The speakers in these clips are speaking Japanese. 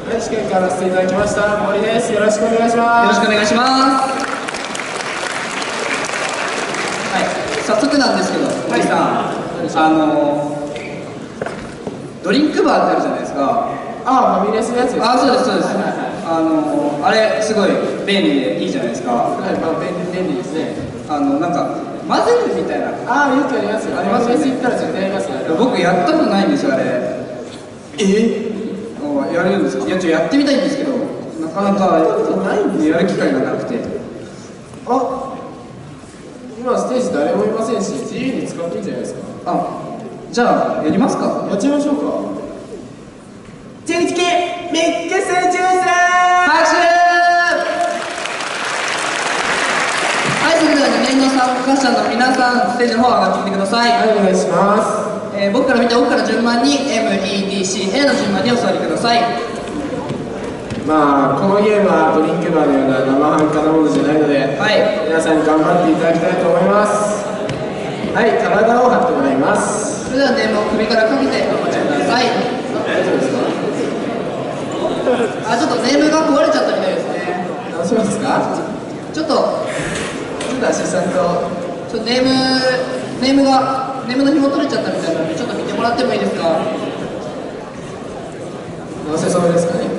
はい、試験からさせていただきました森です。よろしくお願いします。 よろしくお願いします。はい、早速なんですけど、森さん、ドリンクバーってあるじゃないですか。 ああ、ファミレスのやつですか。 あ、そうですそうです。 はいはいはい、 あれすごい便利でいいじゃないですか。 はい、まあ便利ですね。 なんか混ぜるみたいな。 ああ、よくありますよ。 ありますよね。 ファミレス行ったら絶対やりますよね。 僕やったことないんですよ、あれ。やれるんですか。いや、やってみたいんですけど、なかなかやる機会がなくて。 あ、今ステージ誰もいませんし、自由に使っていいんじゃないですか。 あ、じゃあやりますか。 やっちゃいましょうか。11期ミックスジュース拍手。はい、それでは2年の参加者の皆さん、ステージの方上がってきてください。 はい、お願いします。 僕から見て奥から順番に MEDCA の順番にお座りください。 まあこのゲームはドリンクバーのような生半可なものじゃないので、 はい、 皆さんに頑張っていただきたいと思います。はい、体を張ってもらいます。 それではネームを首からかけてお待ちください。 大丈夫ですか。 ちょっとネームが壊れちゃったみたいですね。 直しますか。 ちょっとアシスタント、 ネームの紐取れちゃったみたいなので、ちょっと見てもらってもいいですか。 直せそうですかね。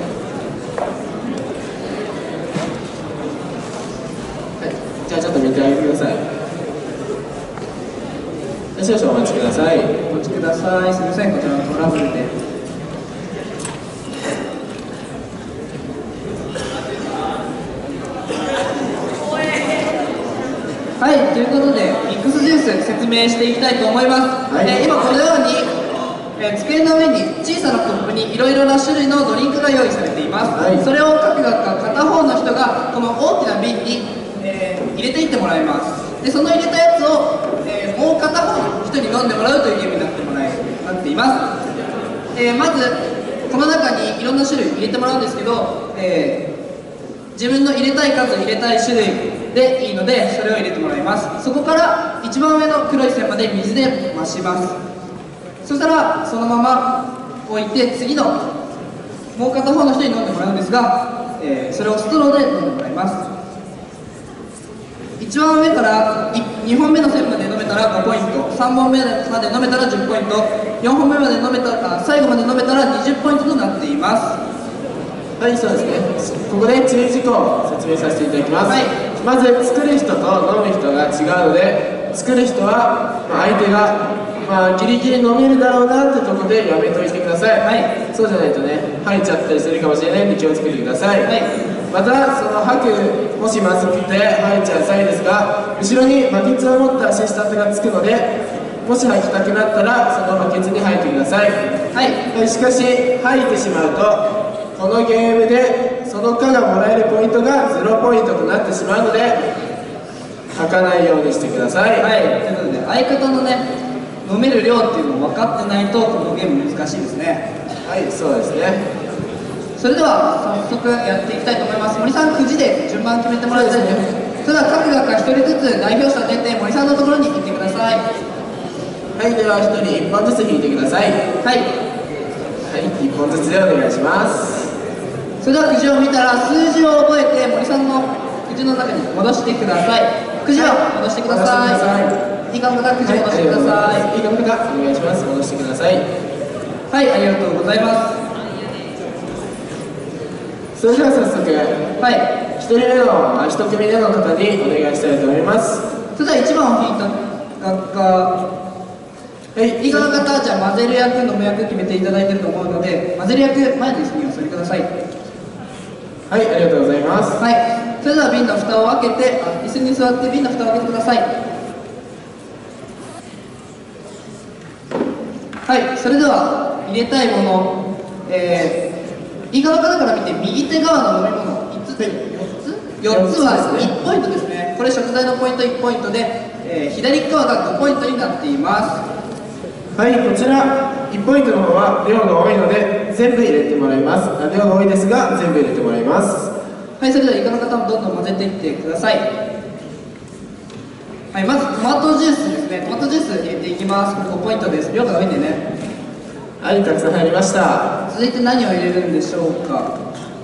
はい、じゃあちょっと見てあげてください。少々お待ちください。 お待ちください。すみません、こちらのトラブルで。はい、ということでミックスジュース説明していきたいと思います。はい、今このように、机の上に小さなコップにいろいろな種類のドリンクが用意されています。はい、それを各学科片方の人がこの大きな瓶に、入れていってもらいます。でその入れたやつを、もう片方の人に飲んでもらうというゲームになっています。まずこの中にいろんな種類入れてもらうんですけど、自分の入れたい数、入れたい種類でいいので、それを入れてもらいます。そこから一番上の黒い線まで水で増します。そしたらそのまま置いて、次のもう片方の人に飲んでもらうんですが、それをストローで飲んでもらいます。一番上から2本目の線まで飲めたら5ポイント、3本目まで飲めたら10ポイント、4本目まで飲めたら最後まで飲めたら20ポイントとなっています。 はい、そうですね。ここで注意事項を説明させていただきます。はい、まず作る人と飲む人が違うので、作る人は相手がギリギリ飲めるだろうなってところでやめといてください。はい、そうじゃないとね、吐いちゃったりするかもしれないので気をつけてください。はい、またその吐く、もしまずくて吐いちゃう際ですが、後ろにバケツを持ったアシスタントがつくので、もし吐きたくなったらそのバケツに吐いてください。はい、しかし吐いてしまうとこのゲームでその科がもらえるポイントが0ポイントとなってしまうので吐かないようにしてください。はい、 ということで相方のね、飲める量っていうのを分かってないとこのゲーム難しいですね。 はい、そうですね。 それでは早速やっていきたいと思います。森さん、くじで順番決めてもらいたいですね。それでは各学科1人ずつ代表者出て森さんのところに行ってください。 はい、では1人1本ずつ引いてください。はい、はい、1本ずつでお願いします。 それではくじを見たら数字を覚えて森さんのくじの中に戻してください。くじを戻してください。いいかもか、くじを戻してください。 いいかもか、お願いします。戻してください。 はい、ありがとうございます。 それでは早速、 はい、 1人目の1組目の方にお願いしたいと思います。 それでは1番を引いた学科、はい、いいかの方、じゃあ混ぜる役、飲む役決めていただいていると思うので、混ぜる役、前の椅子にお座りください。 はい、ありがとうございます。 はい、それでは瓶の蓋を開けて、椅子に座って瓶の蓋を開けてください。はい、それでは入れたいもの、いいかの方から見て右手側の飲み物5つ、4つは1ポイントですね。これ食材のポイント1ポイントで、左側が5ポイントになっています。 はい、こちら1ポイントの方は量が多いので全部入れてもらいます。量が多いですが全部入れてもらいます。 はい、それではイカの方もどんどん混ぜていってください。はい、まずトマトジュースですね。トマトジュース入れていきます。これ5ポイントです。量が多いんでね。 はい、たくさん入りました。 続いて何を入れるんでしょうか。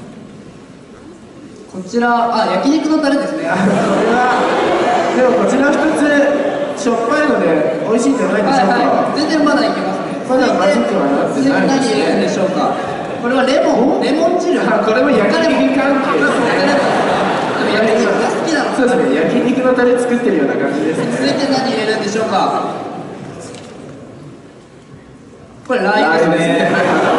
こちら、焼肉のタレですね。 これはでもこちら2つしょっぱいので美味しいんじゃないでしょうか。 全然まだいけますね。 まだまずくはなってないですね。何入れるんでしょうか。これはレモン汁。 これも焼肉関係ですね。 焼肉が好きなの。 そうですね、焼肉のタレ作ってるような感じですね。 続いて何入れるんでしょうか。これラー油ですね。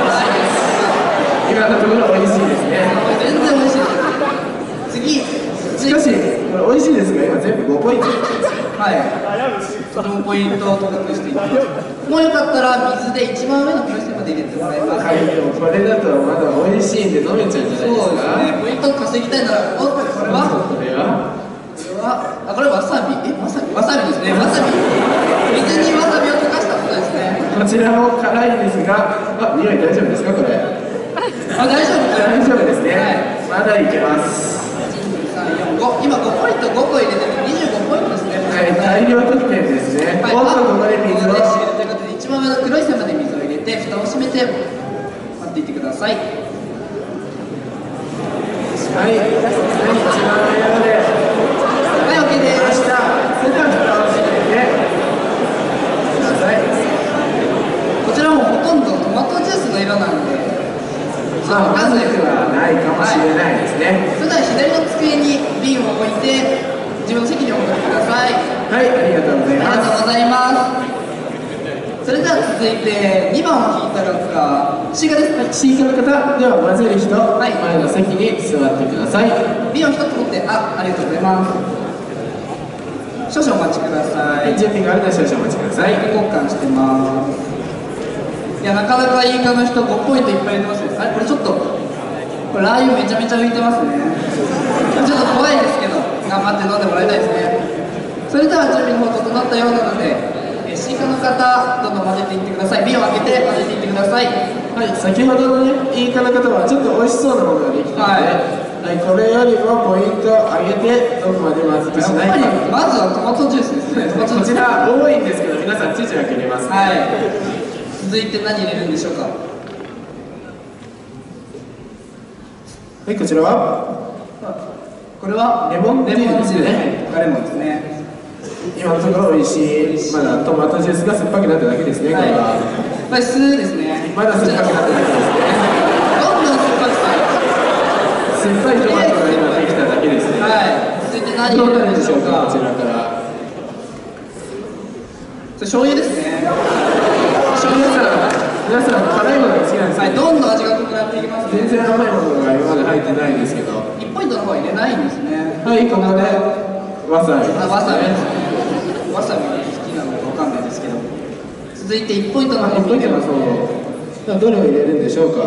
今のところ美味しいですね。 全然美味しいです。 しかしこれ美味しいですが今全部5ポイント。 はい。そのポイントを高くしていきます。もうよかったら水で一番上の黒い線まで入れてもらいます。 はい、でもこれだとまだ美味しいんで飲めちゃうんじゃないですか。 そうですね。ポイントを稼ぎたいなら、これはこれわさびですね。わさび。水にわさびを溶かしたことですね。 こちらも辛いですが、匂い大丈夫ですかこれ。 大丈夫ですね。まだいけます。 今5ポイント5個入れて25ポイントですね。 はい、大量得点ですね。ここで水をということで一番上の黒い線まで水を入れて蓋を閉めて待っていてください。 はい、一番上まで。 はい、OK です。 それでは蓋を閉めてください。 こちらもほとんどトマトジュースの色なんで、 まずくはないかもしれないですね。 それでは左の机に瓶を置いて自分の席にお戻りください。 はい、ありがとうございます。 ありがとうございます。それでは続いて2番を引いた方、C 課です。 C 課の方では混ぜる人、前の席に座ってください。 瓶を一つ持って、ありがとうございます。少々お待ちください。 準備があるので少々お待ちください。 交換してます。いや、なかなかいい課の人5ポイントいっぱい入れてますね。これちょっとこれラー油めちゃめちゃ浮いてますね。ちょっと怖いですけど頑張って飲んでもらいたいですね。それでは準備の方整ったようなので、C 課の方どんどん混ぜていってください。瓶を開けて混ぜていってください。 はい、先ほどのね、いい課の方はちょっと美味しそうなものができたので、はい、これよりもポイントを上げてどこまでまずくしないか。 まずはトマトジュースですね。 こちら多いんですけど皆さんちいち分け入れます、ね。はい。 続いて何入れるんでしょうか。はい、こちらはこれはレモン汁ですね。レモンですね。 今のところ美味しい。まだトマトジュースが酸っぱくなっただけですね。これはこれ酢ですね。 まだ酸っぱくなっただけですね。 どんどん酸っぱく酸っぱいトマトが今できただけですね。 はい。続いて何入れるんでしょうか。 こちらから醤油ですね。 皆さん辛いものが好きなんですか。 どんどん味が濃くなっていきますね。 全然甘いものが今まで入ってないんですけど、 1ポイントの方は入れないんですね。 はい、ここでわさびですね。 わさびですね。わさびが好きなのかわかんないですけど、続いて1ポイントの方に入れます。どれを入れるんでしょうか。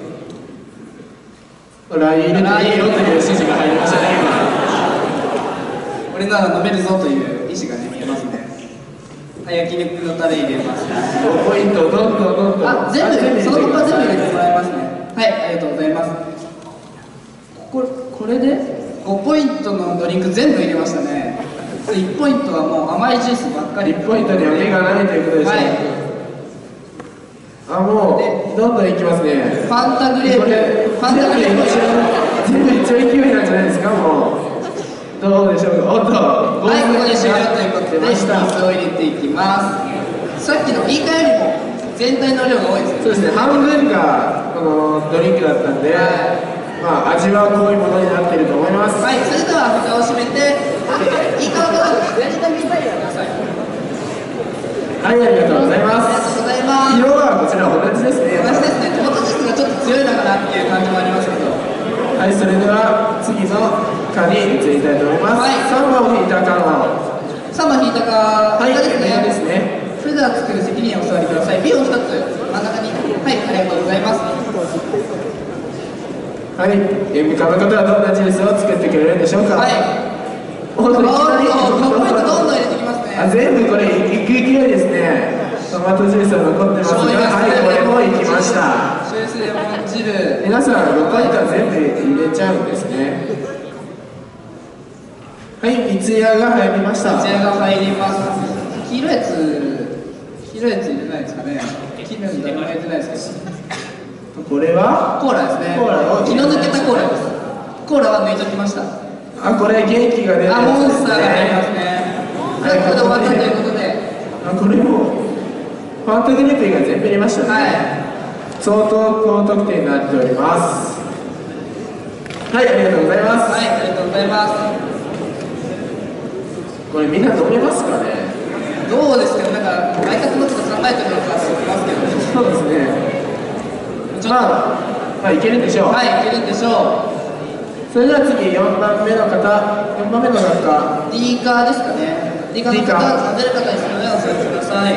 ラー油入れていいよという指示が入りましたね。 これなら飲めるぞという意思がね、見えますね。焼肉のタレ入れます。 5ポイントどんどん全部そのまま全部入れてもらいますね。はい、ありがとうございます。これで5ポイントのドリンク全部入れましたね。1ポイントはもう甘いジュースばっかり。 1ポイントには目がないということでしょう。もうどんどんいきますね。 ファンタグレープ全部一応勢いなんじゃないですか。もうどうでしょうか。 はい、ここで終了ということで水を入れていきます。さっきのイカよりも全体の量が多いですね。 そうですね、半分がこのドリンクだったんで、まあ味は濃いものになっていると思います。 はい、それでは蓋を閉めて、イカの方ですね。 はい、ありがとうございます。 ありがとうございます。 色はこちら同じですね。 同じですね。トマトジュースがちょっと強いのかなっていう感じもありますけど。 はい、それでは次の課に移りたいと思います。はい、3番を引いた課の 3番引いた課ですね。 それでは作る責任をお座りください。瓶を1つ真ん中に。はい、ありがとうございます。 はい、塩味課の方はどんなジュースを作ってくれるんでしょうか。はい。おっと、いきなり 5ポイントどんどん入れてきますね。 全部これいく勢いですね。トマトジュースは残ってますが、はい、これもいきました。 醤油酢レモン汁。 皆さん6ポイントは全部入れちゃうんですね。はい、三ツ矢が入りました。 三ツ矢が入ります。黄色いやつ入れないですかね。黄色いやつ誰も入れてないですけど。 これはコーラですね。 コーラを気の抜けたコーラです。コーラは抜いときました。 あ、これ元気が出るやつですね。 モンスターが出ますね。はい、これで終わったということで。 これもファンタグリープ以外全部入れましたね。はい、相当高得点になっております。はい、ありがとうございます。 はい、ありがとうございます。 これみんな飲めますかね。 どうですか、なんか相方のこと考えてるのかと思いますけど。 そうですね。まあいけるんでしょう。 はい、いけるんでしょう。 それでは次4番目の方、4番目の方、 D カーですかね。D カーの方、出る方ですのでお座りください。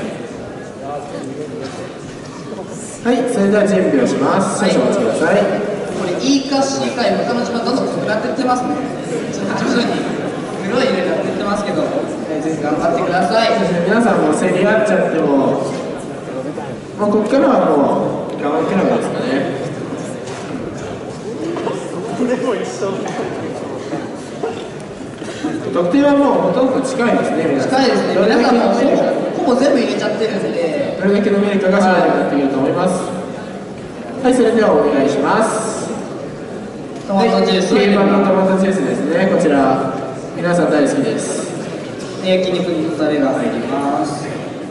はい、それでは準備をします。少々お待ちください。 これ E か C か他の順番どんどん濃くなっていってますね。ちょっと徐々に黒い色になっていってますけど、ぜひ頑張ってください。 皆さんも競り合っちゃっても、ここからはもう我慢比べですかね。得点はもうほとんど近いですね。皆さん近いですね。皆さんもほぼ全部入れちゃってるんで、 どれだけ飲めるかが勝負になってくると思います。はい、それではお願いします。 トマトジュース、 定番のトマトジュースですね。こちら皆さん大好きです。 焼肉のタレが入ります。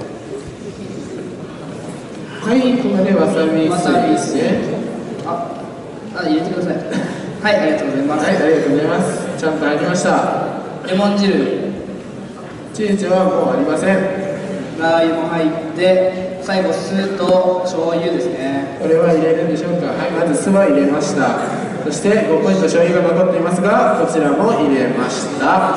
はい、ここでわさびですね。 入れてください。はい、ありがとうございます。 はい、ありがとうございます。ちゃんと入りました。 レモン汁、 チーズはもうありません。 ラー油も入って、最後酢と醤油ですね。 これは入れるんでしょうか。はい、まず酢は入れました。そして5ポイント醤油が残っていますが、こちらも入れました。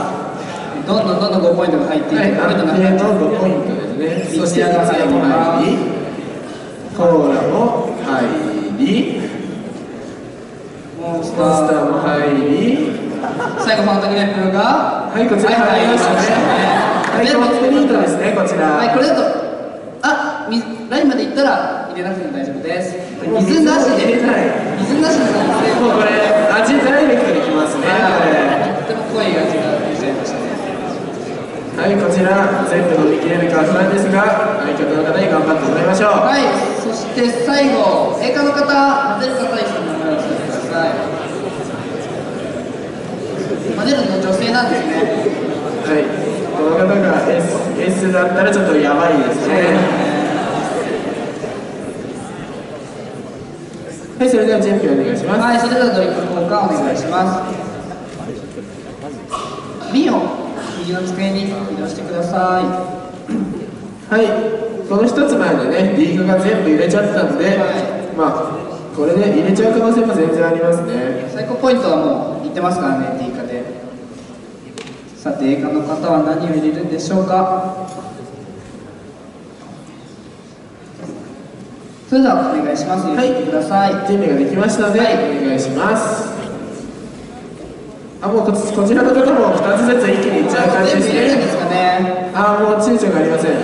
どんどん5ポイントが入っていく。 はい、安定の5ポイントですね。そしてこちらも入り、コーラも入り、モンスターも入り、 最後ファンタグレープが、 はい、こちら入りましたね。はい、コンプリートですね、こちら。 はい、これだとラインまでいったら入れなくても大丈夫です。水なしで、水なしの可能性もうこれ味ダイレクトにきますね。 とても濃い味が出ちゃいましたね。 はい、こちら全部飲みきれるか不安ですが、相方の方に頑張ってもらいましょう。 はい、そして最後 A カの方、混ぜる方一緒に名前を教えてください。混ぜるの女性なんですね。 はい、この方が S だったらちょっとやばいですね。はい、それでは準備お願いします。 はい、それではドリンク交換お願いします。瓶を右の机に移動してください。 はい、この一つ前でね、リーグが全部入れちゃったんで、これで入れちゃう可能性も全然ありますね。 最高ポイントはもういってますからね、D 化で。さて A 化の方は何を入れるんでしょうか。それではお願いします。入れてください。 準備ができましたので、お願いします。もうこちらの方も2つずつ一気にいっちゃう感じですね。 全部入れるんですかね。 もう躊躇がありません。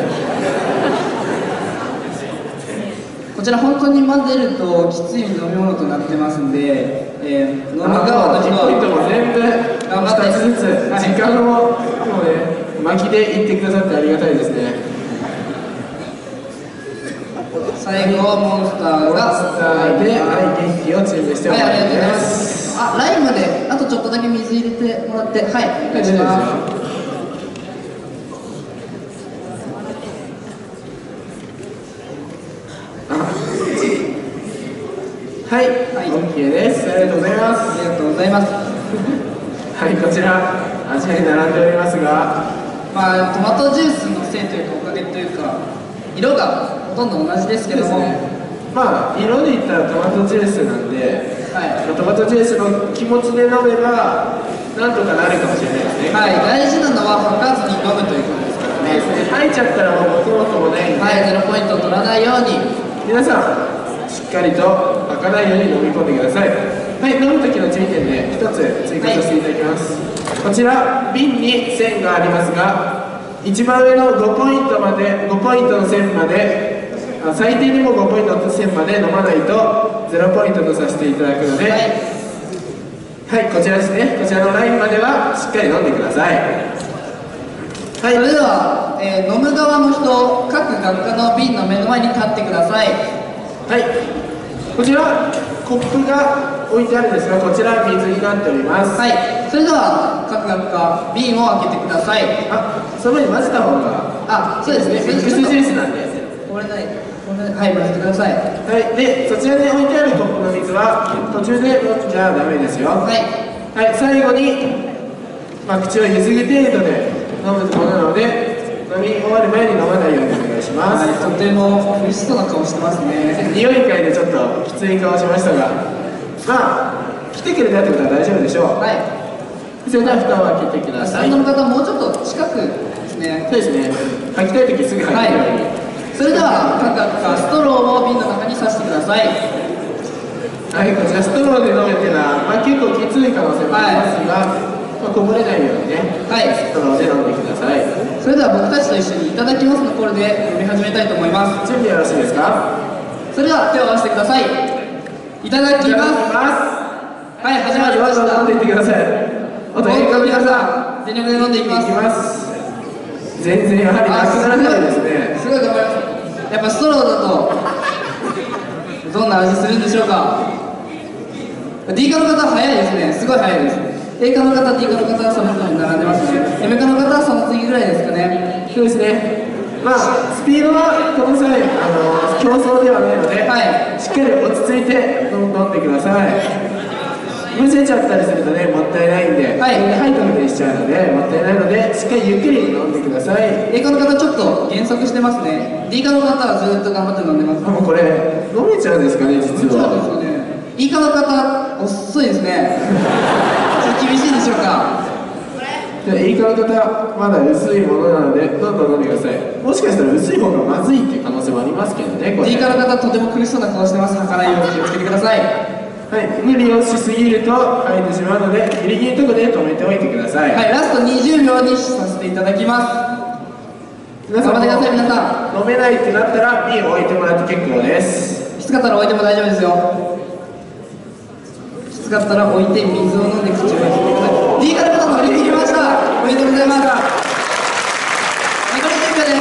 こちら本当に混ぜるときつい飲み物となってますんで、飲む側の人は 10ポイントも全部2つずつ、時間をもうね、巻きでいってくださってありがたいですね。 最後モンスターがで、元気を準備しております。 ありがとうございます。ラインまであとちょっとだけ水入れてもらって、はい、お願いします。 はい、OK です。ありがとうございます。 ありがとうございます。 はい、こちら味に並んでおりますが、 トマトジュースのせいというかおかげというか、色がほとんど同じですけども、 色で言ったらトマトジュースなんで、トマトジュースの気持ちで飲めばなんとかなるかもしれないですね。 はい、大事なのは吐かずに飲むということですからね。 吐いちゃったらもう元々もないんで、 0ポイントを取らないように皆さんしっかりと吐かないように飲み込んでください。はい、飲む時の注意点で1つ追加させていただきます。こちら瓶に線がありますが、一番上の5ポイントまで、5ポイントの線まで、最低にも5ポイントの線まで飲まないと0ポイントとさせていただくので、はい、こちらですね、こちらのラインまではしっかり飲んでください。 はい、それでは、飲む側の人、各学科の瓶の目の前に立ってください。 はい、 こちらコップが置いてあるんですが、こちら水になっております。 はい、それでは各学科瓶を開けてください。 その前に混ぜた方が、 そうですね、 ミックスジュースなんで、 これない、はい、混ぜてください。 はい、でそちらに置いてあるコップの水は途中で飲んじゃダメですよ。はい、最後に、口をゆすぐ程度で飲むものなので、飲み終わる前に飲まないようにお願いします。 とても美味しそうな顔してますね。 匂い嗅いでちょっときつい顔しましたが、来てくれたってことは大丈夫でしょう。はい、それでは蓋を開けてください。 その方もうちょっと近くですね。 そうですね、吐きたい時すぐ吐けるように。 それでは各学科ストローを瓶の中に刺してください。 はい、こちらストローで飲むっていうのは、結構きつい可能性もありますが、こぼれないようにね、ストローで飲んでください。 それでは僕たちと一緒にいただきますのコールで飲み始めたいと思います。 準備よろしいですか？ それでは手を合わせてください。いただきます。はい、始まりました。 飲んでいってください。お互い皆さん全力で飲んでいきます。 全然やはりなくならないですね。 すごい頑張ります。やっぱストローだとどんな味するんでしょうか。 D 科の方は早いですね。すごい早いです。 A 科の方、D 科の方はその人に並んでますね。 M 科の方はその次ぐらいですかね。 そうですね。スピードはこの際競争ではないので、しっかり落ち着いて飲んでください。むせちゃったりするとね、もったいないんで、吐いたみたいにしちゃうのでもったいないので、しっかりゆっくり飲んでください。 A 科の方ちょっと減速してますね。 D 科の方はずっと頑張って飲んでます。 もうこれ飲めちゃうんですかね、実は。 そうですよね。E 科の方遅いですね。ちょっと厳しいでしょうか。 E 科の方まだ薄いものなのでどんどん飲んでください。もしかしたら薄い方がまずいっていう可能性もありますけどね。これ D 科の方とても苦しそうな顔してます。吐かないように気をつけてください。 無理をしすぎると吐いてしまうので、ギリギリのところで止めておいてください。 ラスト20秒にさせていただきます。皆さん頑張ってください。皆さん飲めないってなったら瓶を置いてもらって結構です。 きつかったら置いても大丈夫ですよ。きつかったら置いて水を飲んで口を開けてください。 D 科の方乗り切りました。おめでとうございます。残り10秒です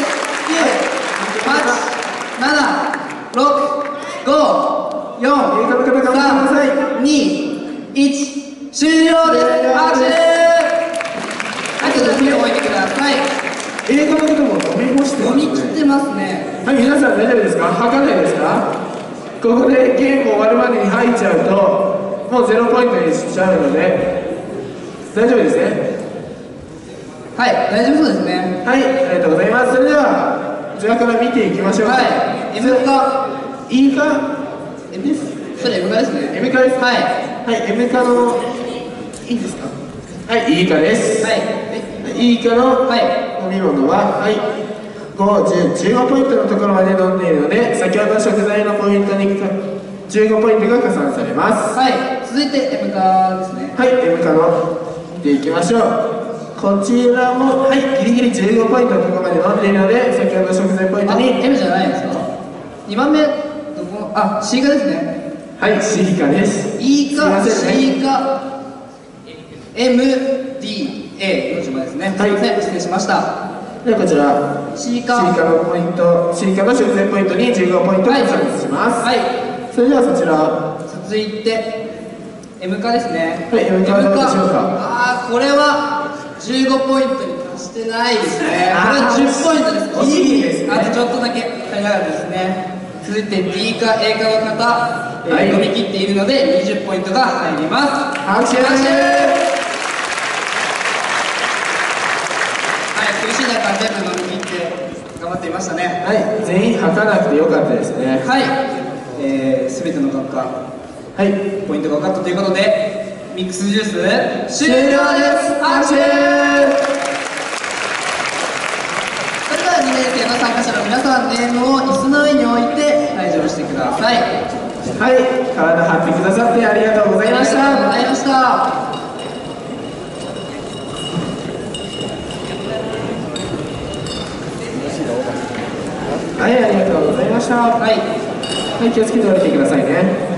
。9、8、7、6、5、4、3、2、1、終了です。拍手。ちょっと手を置いてください。 映画のことも飲み干してますね。 飲み切ってますね。 皆さん大丈夫ですか？吐かないですか？ここでゲーム終わるまでに吐いちゃうともう0ポイントにしちゃうので大丈夫ですね。 大丈夫そうですね。 ありがとうございます。それではこちらから見ていきましょう。 M 科、 E 科、M です。 それ M 科ですね。 M 科です。M 科のいいですか？E 科です。E 科の飲み物は5、10、15ポイントのところまで飲んでいるので、先ほどの食材のポイントに15ポイントが加算されます。 続いて M 科ですね。 M 科の見ていきましょう。こちらもギリギリ15ポイントのところまで飲んでいるので、先ほどの食材ポイントに M じゃないですか。2番目どこC 科ですね。 C 科です。 E 科、C 科、M、D、A の順番ですね。すみません、失礼しました。 ではこちら C 科のポイント、C 科の食材ポイントに15ポイント加算します。それではそちら続いて M 科ですね。 M 科どうでしょうか？ これは15ポイントに達してないですね。これは10ポイントです。 いいですね。 あとちょっとだけ足りなかったですね。続いて D 科、A 科の方、飲み切っているので20ポイントが入ります。拍手。苦しい中全部飲み切って頑張っていましたね。 全員吐かなくてよかったですね。 全ての学科ポイントが分かったということでミックスジュース終了です。拍手。それでは2年生の参加者の皆さん、ネームを椅子の上に置いて退場してください。 体張ってくださってありがとうございました。 ありがとうございました。 ありがとうございました。気をつけておいてくださいね。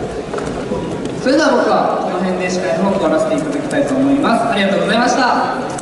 それでは僕はこの辺で司会の方を終わらせていただきたいと思います。ありがとうございました。